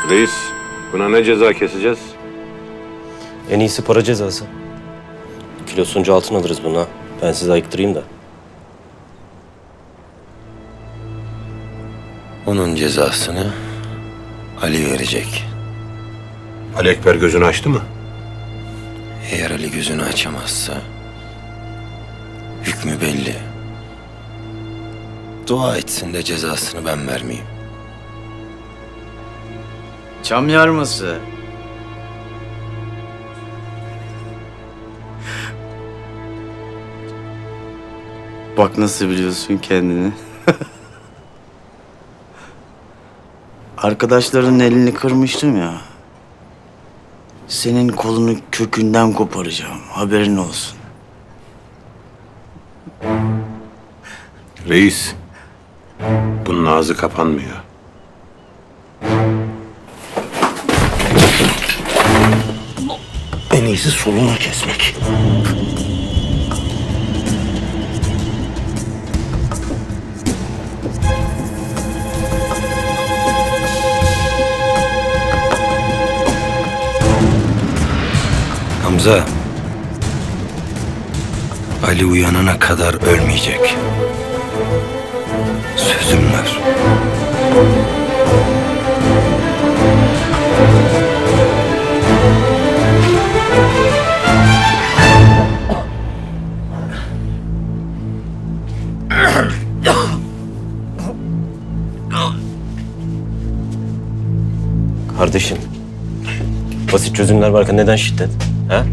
Reis, buna ne ceza keseceğiz? En iyisi para cezası. Kilosunca altın alırız buna. Ben size ayıktırayım da. Onun cezasını Ali verecek. Ali Ekber gözünü açtı mı? Eğer Ali gözünü açamazsa hükmü belli. Dua etsin de cezasını ben vermeyeyim. Çam yarması. Bak nasıl biliyorsun kendini. Arkadaşların elini kırmıştım ya. Senin kolunu kökünden koparacağım. Haberin olsun. Reis, bunun ağzı kapanmıyor. En iyisi solunu kesmek. Hamza, Ali uyanana kadar ölmeyecek. Sözüm var. Kardeşim, basit çözümler varken neden şiddet? Ha?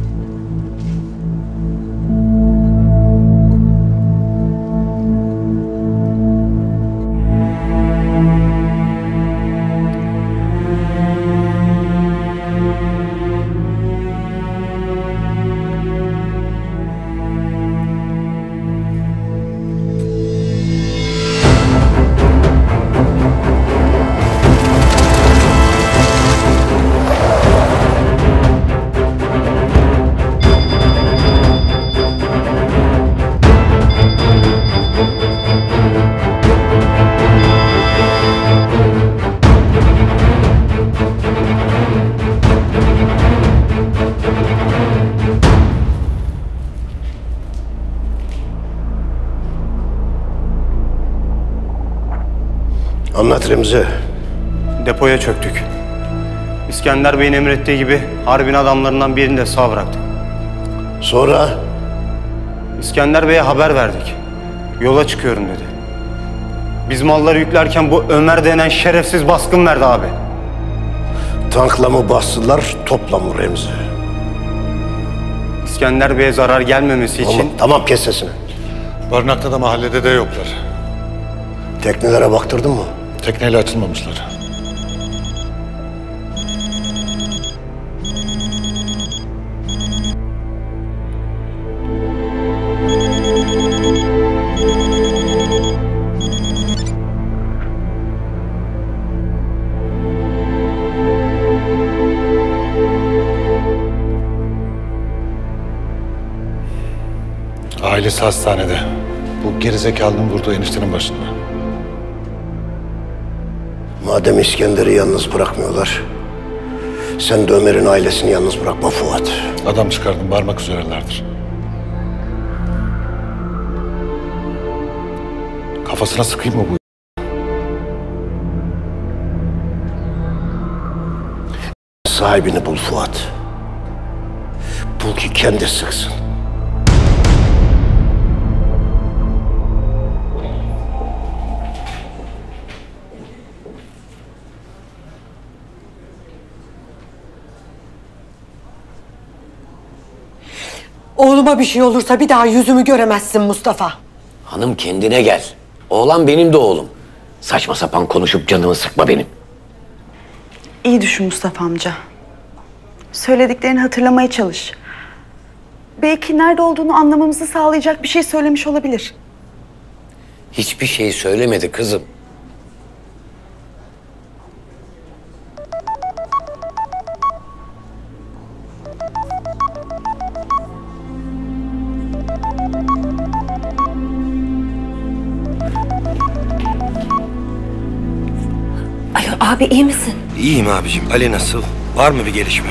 Anlat Remzi. Depoya çöktük. İskender Bey'in emrettiği gibi harbin adamlarından birini de sağ bıraktık. Sonra? İskender Bey'e haber verdik. Yola çıkıyorum dedi. Biz malları yüklerken bu Ömer denen şerefsiz baskın verdi abi. Tankla mı bastılar, topla mı Remzi? İskender Bey'e zarar gelmemesi için... Tamam kes sesini. Barınakta da mahallede de yoklar. Teknelere baktırdın mı? Tekneyle açılmamışlar. Ailesi hastanede. Bu gerizekalının vurduğu eniştenin başında. Madem İskender'i yalnız bırakmıyorlar, sen de Ömer'in ailesini yalnız bırakma Fuat. Adam çıkardım, varmak üzerelerdir. Kafasına sıkayım mı bu? Sahibini bul Fuat. Bul ki kendi sıksın. Oğluma bir şey olursa bir daha yüzümü göremezsin Mustafa. Hanım kendine gel. Oğlan benim de oğlum. Saçma sapan konuşup canımı sıkma benim. İyi düşün Mustafa amca. Söylediklerini hatırlamaya çalış. Belki nerede olduğunu anlamamızı sağlayacak bir şey söylemiş olabilir. Hiçbir şey söylemedi kızım. Abi iyi misin? İyiyim abicim. Ali nasıl? Var mı bir gelişme?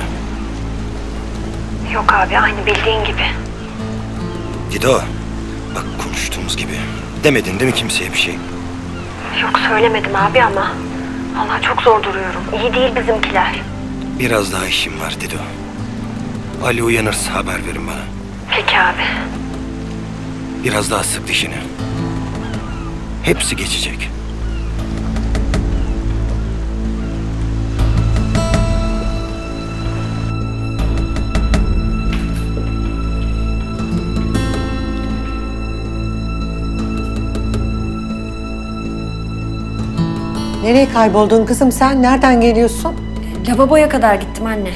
Yok abi, aynı bildiğin gibi. Dido, bak konuştuğumuz gibi. Demedin değil mi kimseye bir şey? Yok söylemedim abi ama vallahi çok zor duruyorum. İyi değil bizimkiler. Biraz daha işim var Dido. Ali uyanırsa haber verin bana. Peki abi. Biraz daha sık dişini. Hepsi geçecek. Nereye kayboldun kızım sen? Nereden geliyorsun? Lavaboya kadar gittim anne.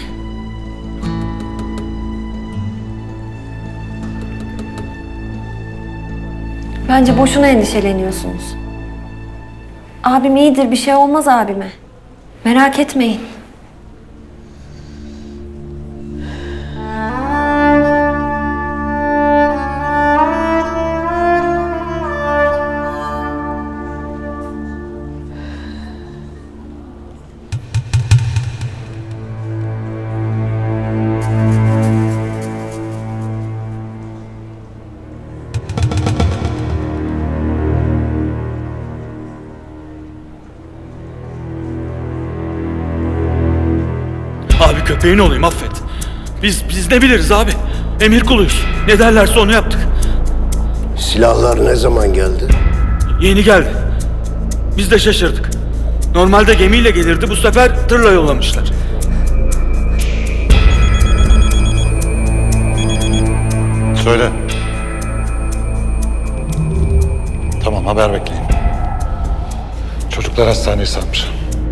Bence boşuna endişeleniyorsunuz. Abim iyidir, bir şey olmaz abime. Merak etmeyin. Abi köpeğin olayım, affet. Biz ne biliriz abi? Emir kuluyuz. Ne derlerse onu yaptık. Silahlar ne zaman geldi? Yeni geldi. Biz de şaşırdık. Normalde gemiyle gelirdi, bu sefer tırla yollamışlar. Söyle. Tamam, haber bekleyin. Çocuklar hastaneyi sarmış.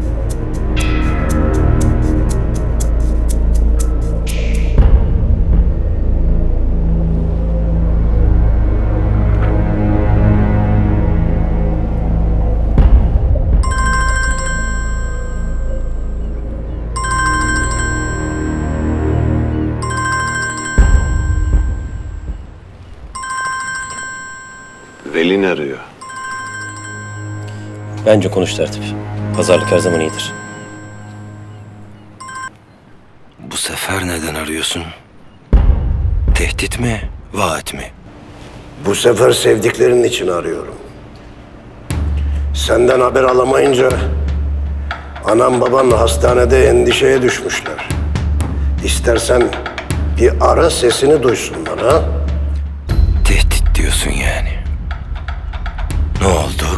Velin arıyor. Bence konuş tertip. Pazarlık her zaman iyidir. Bu sefer neden arıyorsun? Tehdit mi, vaat mi? Bu sefer sevdiklerin için arıyorum. Senden haber alamayınca anam baban hastanede endişeye düşmüşler. İstersen bir ara sesini duysunlar ha? Tehdit diyorsun yani. Ne oldu?